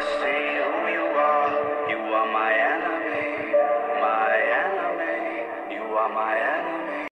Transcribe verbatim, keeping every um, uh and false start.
see who you are. You are my enemy, my enemy. You are my enemy.